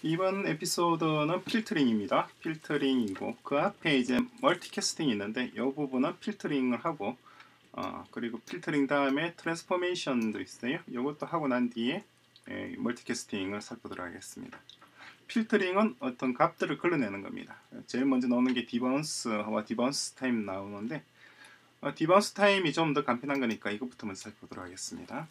이번 에피소드는 필터링입니다. 필터링이고 그 앞에 이제 멀티캐스팅이 있는데 이 부분은 필터링을 하고 그리고 필터링 다음에 트랜스포메이션도 있어요. 이것도 하고 난 뒤에 멀티캐스팅을 살펴보도록 하겠습니다. 필터링은 어떤 값들을 걸러내는 겁니다. 제일 먼저 나오는 게 디바운스와 디바운스 타임 나오는데 디바운스 타임이 좀 더 간편한 거니까 이것부터 먼저 살펴보도록 하겠습니다.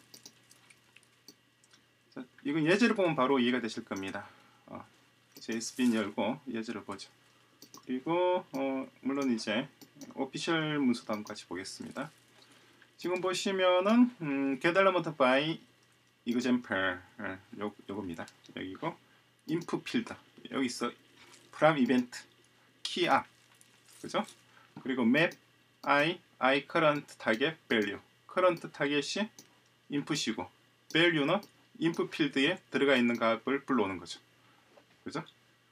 자, 이건 예제를 보면 바로 이해가 되실 겁니다. JSBN 열고 예제를 보죠. 그리고 물론 이제 오피셜 문서도 한번 같이 보겠습니다. 지금 보시면은 get element by example 요겁니다. 여기고 input field 여기 있어 from event key up 그죠? 그리고 map I current target value current target이 input이고 value는 input field에 들어가 있는 값을 불러오는 거죠. 그죠?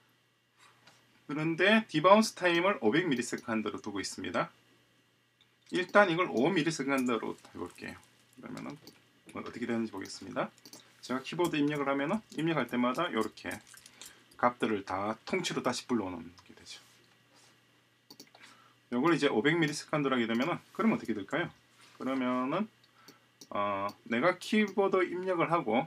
그런데 디바운스 타임을 500ms로 두고 있습니다. 일단 이걸 5ms로 해볼게요. 그러면은 어떻게 되는지 보겠습니다. 제가 키보드 입력을 하면은 입력할 때마다 이렇게 값들을 다 통째로 다시 불러오는 게 되죠. 이걸 이제 500ms로 하게 되면은 그럼 어떻게 될까요? 그러면은 내가 키보드 입력을 하고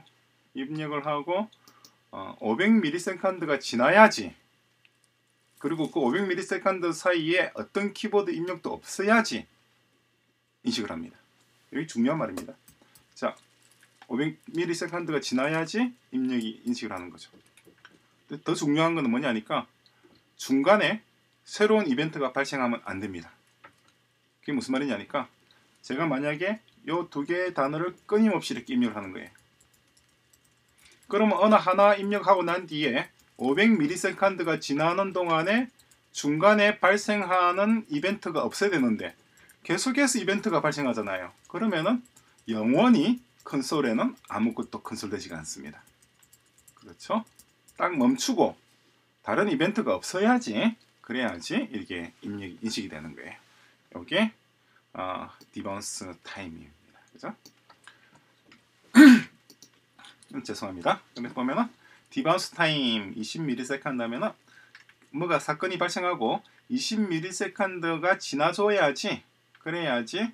500ms가 지나야지 그리고 그 500ms 사이에 어떤 키보드 입력도 없어야지 인식을 합니다. 여기 중요한 말입니다. 자, 500ms가 지나야지 입력이 인식을 하는 거죠. 더 중요한 것은 뭐냐니까 중간에 새로운 이벤트가 발생하면 안 됩니다. 그게 무슨 말이냐니까 제가 만약에 이 두 개의 단어를 끊임없이 이렇게 입력을 하는 거예요. 그러면 어느 하나 입력하고 난 뒤에 500ms가 지나는 동안에 중간에 발생하는 이벤트가 없어야 되는데 계속해서 이벤트가 발생하잖아요. 그러면은 영원히 콘솔에는 아무것도 컨솔되지가 않습니다. 그렇죠? 딱 멈추고 다른 이벤트가 없어야지 그래야지 이렇게 입력이 인식이 되는 거예요. 이게 디바운스 타임입니다. 그죠? 죄송합니다. 여기 보면은 디바운스 타임 20ms 하면은 뭐가 사건이 발생하고 20ms가 지나줘야지 그래야지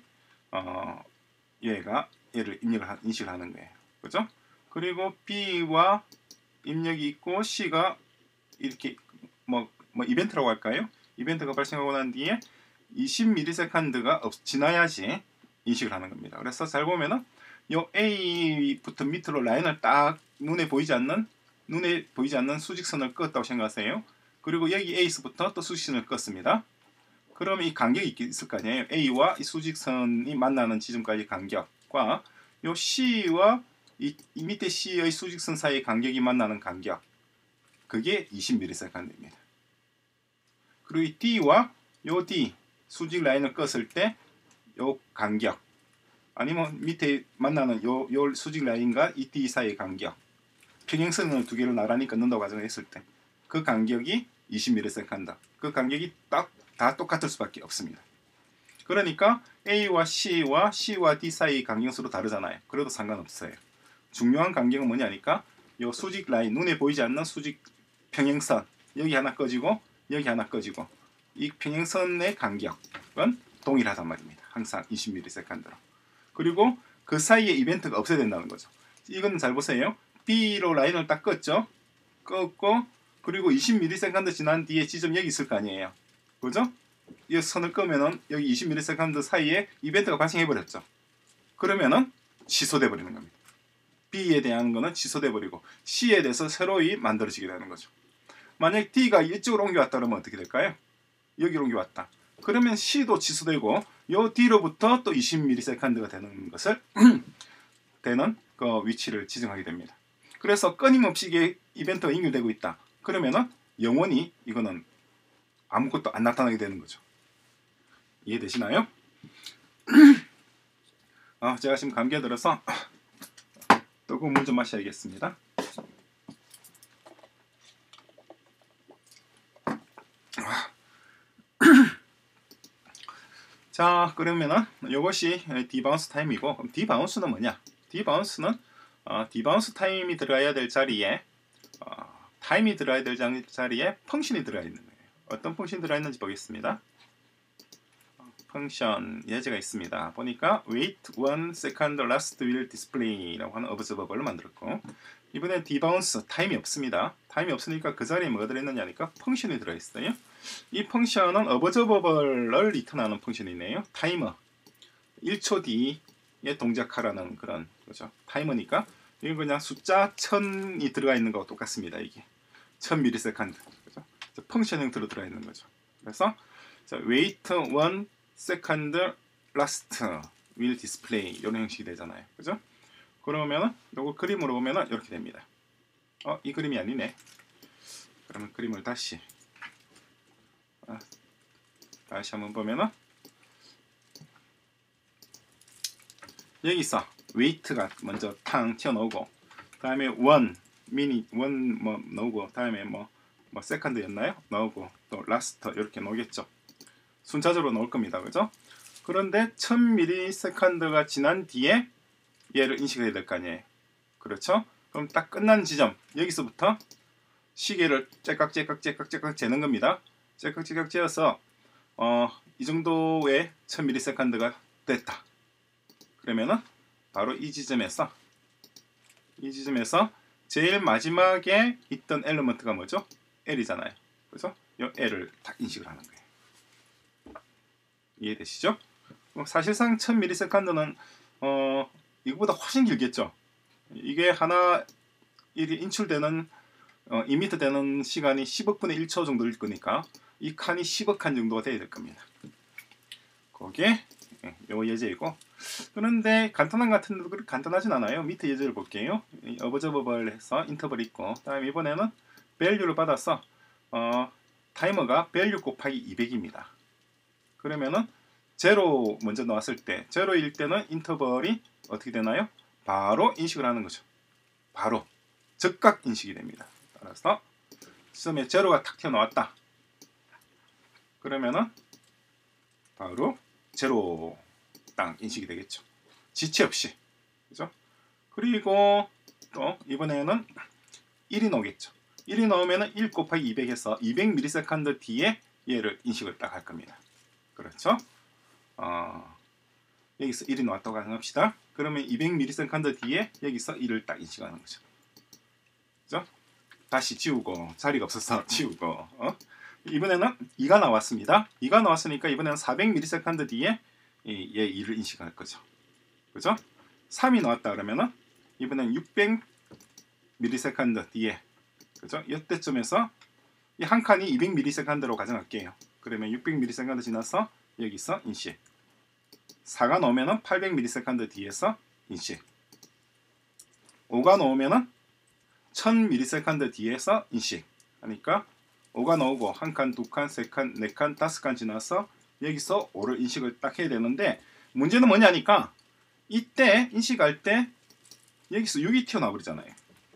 얘를 인식을 하는 거예요. 그죠? 그리고 B와 입력이 있고 C가 이렇게 뭐 이벤트라고 할까요? 이벤트가 발생하고 난 뒤에 20ms가 지나야지 인식을 하는 겁니다. 그래서 잘 보면은 요 A부터 밑으로 라인을 딱 눈에 보이지 않는 수직선을 껐다고 생각하세요. 그리고 여기 A에서부터 또 수직선을 껐습니다. 그러면 이 간격이 있을 거 아니에요. A와 이 수직선이 만나는 지점까지 간격과 요 C와 이 밑에 C의 수직선 사이의 간격이 만나는 간격 그게 20ms입니다. 그리고 이 D와 요 D 수직 라인을 껐을 때 요 간격 아니면 밑에 만나는 요 수직 라인과 이 D 사이의 간격 평행선을 두 개를 나란히 끊는다고 가정을 했을 때 그 간격이 20ms 한다. 그 간격이 다 똑같을 수밖에 없습니다. 그러니까 A와 C와 D 사이의 간격은 서로 다르잖아요. 그래도 상관없어요. 중요한 간격은 뭐냐니까 요 수직 라인 눈에 보이지 않는 수직 평행선 여기 하나 꺼지고 여기 하나 꺼지고 이 평행선의 간격은 동일하단 말입니다. 항상 20ms로. 그리고 그 사이에 이벤트가 없어야 된다는 거죠. 이건 잘 보세요. B로 라인을 딱 껐죠. 껐고 그리고 20ms 지난 뒤에 지점 여기 있을 거 아니에요. 그죠? 이 선을 끄면은 여기 20ms 사이에 이벤트가 발생해 버렸죠. 그러면은 취소돼 버리는 겁니다. B에 대한 거는 취소돼 버리고 C에 대해서 새로이 만들어지게 되는 거죠. 만약 D가 이쪽으로 옮겨왔다 그러면 어떻게 될까요? 여기로 옮겨왔다. 그러면 C도 취소되고 요 D로부터 또 20ms가 되는 것을 되는 그 위치를 지정하게 됩니다. 그래서 끊임없이 이게 이벤트가 연결되고 있다. 그러면은 영원히 이거는 아무것도 안 나타나게 되는 거죠. 이해되시나요? 제가 지금 감기가 들어서 뜨거운 물 좀 마셔야겠습니다. 자, 그러면은 이것이 디바운스 타임이고 그럼 디바운스는 뭐냐? 디바운스는 디바운스 타임이 들어가야 될 자리에 타임이 들어야 될 자리에 펑션이 들어가 있는 거예요. 어떤 펑션이 들어가 있는지 보겠습니다. 펑션 예제가 있습니다. 보니까 wait 1 second last will display라고 하는 observable을 만들었고, 이번에 debounce 타임이 없습니다. 타임이 없으니까 그 자리에 뭐가 들어있느냐니까 펑션이 들어있어요. 이 펑션은 observable을 리턴하는 펑션이네요. 타이머 1초 뒤에 동작하라는 그런 거죠. 타이머니까 이건 그냥 숫자 1000이 들어가 있는 거와 똑같습니다. 이게 1000ms 그죠? 펑션 형태로 들어가 있는 거죠. 그래서 자, wait 1 second last will display 이런 형식이 되잖아요. 그죠? 그러면은 요거 그림으로 보면은 이렇게 됩니다. 이 그림이 아니네. 그러면 그림을 다시 한번 보면은 여기 있어. wait가 먼저 탕 튀어나오고, 다음에 1 minute, 1 뭐 나오고, 다음에 뭐 second였나요? 나오고, 또 last 이렇게 나오겠죠. 순차적으로 나올 겁니다. 그죠? 그런데 1000ms가 지난 뒤에 얘를 인식해야 될 거 아니에요. 그렇죠? 그럼 딱 끝난 지점, 여기서부터 시계를 째깍째깍 재는 겁니다. 째깍째깍 재어서 이 정도의 1000ms가 됐다. 그러면은 바로 이 지점에서 제일 마지막에 있던 엘리먼트가 뭐죠? L이잖아요. 그래서 이 L을 딱 인식을 하는 거예요. 이해되시죠? 사실상 1000ms는 이거보다 훨씬 길겠죠. 이게 하나 이게 인출되는 이미트 되는 시간이 10억 분의 1초 정도일 거니까 이 칸이 10억 칸 정도가 돼야 될 겁니다. 그게 요 예제이고, 그런데 간단한 것 같은데 그렇게 간단하진 않아요. 밑에 예제를 볼게요. observable 해서 인터벌 있고, 다음에 이번에는 value를 받아서 타이머가 value 곱하기 200입니다. 그러면은 제로 먼저 나왔을 때, 제로일 때는 인터벌이 어떻게 되나요? 바로 인식을 하는 거죠. 바로 즉각 인식이 됩니다. 따라서 시점에 제로가 탁 튀어나왔다. 그러면은 바로 제로 땅 인식이 되겠죠. 지체 없이. 그죠? 그리고 또 이번에는 1이 나오겠죠. 1이 나오면은 1 곱하기 200 해서 200ms 뒤에 얘를 인식을 딱 할 겁니다. 그렇죠? 여기서 1이 나왔다고 가정합시다. 그러면 200ms 뒤에 여기서 1을 딱 인식하는 거죠. 그죠? 다시 지우고, 자리가 없어서 지우고, 이번에는 2가 나왔습니다. 2가 나왔으니까 이번에는 400ms 뒤에 얘 2를 인식할 거죠. 그죠? 3이 나왔다 그러면은 이번엔 600ms 뒤에, 그죠? 이때쯤에서 이 한 칸이 200ms로 가정할게요. 그러면 600ms 지나서 여기서 인식. 4가 나오면은 800ms 뒤에서 인식. 5가 나오면은 1000ms 뒤에서 인식. 그러니까 5가 나오고 한 칸, 두 칸, 세 칸, 네 칸, 다섯 칸 지나서 여기서 5를 인식을 딱 해야 되는데, 문제는 뭐냐니까 이때 인식할 때 여기서 6이 튀어나와 버리잖아요.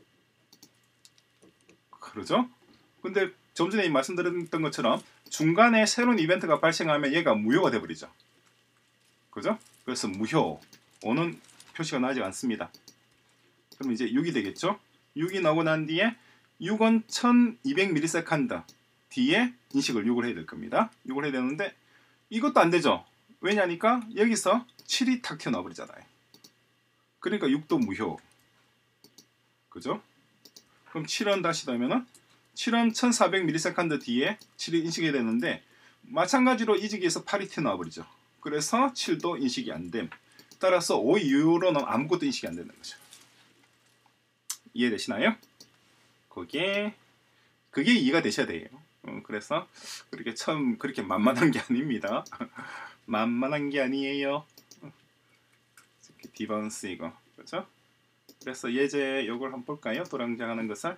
그러죠? 근데 좀 전에 말씀드렸던 것처럼 중간에 새로운 이벤트가 발생하면 얘가 무효가 돼 버리죠. 그죠? 그래서 무효, 5는 표시가 나지 않습니다. 그럼 이제 6이 되겠죠? 6이 나오고 난 뒤에 6은 1200ms 뒤에 인식을 6을 해야 될 겁니다. 6을 해야 되는데 이것도 안 되죠. 왜냐니까 여기서 7이 탁 튀어나와 버리잖아요. 그러니까 6도 무효. 그죠? 그럼 7은 다시 더하면은 7은 1400ms 뒤에 7이 인식해야 되는데, 마찬가지로 이 지기에서 8이 튀어나와 버리죠. 그래서 7도 인식이 안 됨. 따라서 5 이후로는 아무것도 인식이 안 되는 거죠. 이해되시나요? 그게 이해가 되셔야 돼요. 그래서 그렇게 처음 그렇게 만만한 게 아닙니다. 만만한 게 아니에요. 디바운스 이거, 그렇죠? 그래서 예제 요걸 한번 볼까요? 도량장하는 것을.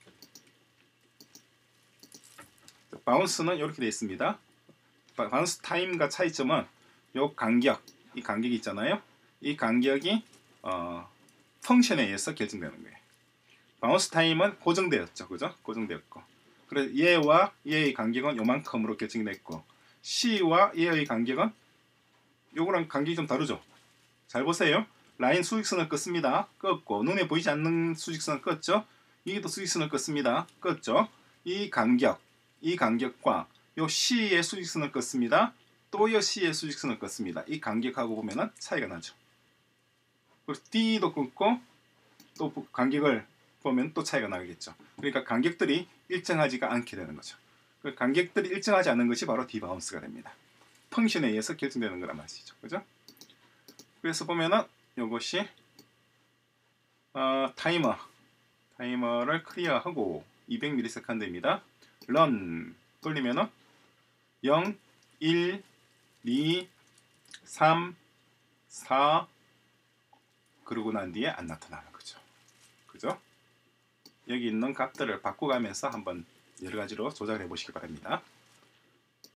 바운스는 이렇게 되어 있습니다. 바운스 타임과 차이점은 요 간격, 이 간격이 있잖아요. 이 간격이 펑션에 의해서 결정되는 거예요. 바운스 타임은 고정되었죠, 그죠? 고정되었고, 그래서 얘와 얘의 간격은 요만큼으로 결정이 됐고, C와 얘의 간격은 요거랑 간격이 좀 다르죠. 잘 보세요. 라인 수직선을 껐습니다. 껐고, 눈에 보이지 않는 수직선을 껐죠. 이게 또 수직선을 긋습니다. 껐죠? 이 간격과 요 C의 수직선을 껐습니다. 또 요 C의 수직선을 껐습니다. 이 간격하고 보면은 차이가 나죠. 그리고 D도 긋고 또 간격을 보면 또 차이가 나겠죠. 그러니까 간격들이 일정하지가 않게 되는 거죠. 그 간격들이 일정하지 않은 것이 바로 디바운스가 됩니다. 펑션에 의해서 결정되는 거란 말이죠. 그죠? 그래서 보면은 이것이 타이머를 클리어하고 200ms입니다. 런 돌리면은 0, 1, 2, 3, 4 그러고 난 뒤에 안 나타나는 거죠. 그죠? 여기 있는 값들을 바꿔가면서 한번 여러 가지로 조작을 해 보시기 바랍니다.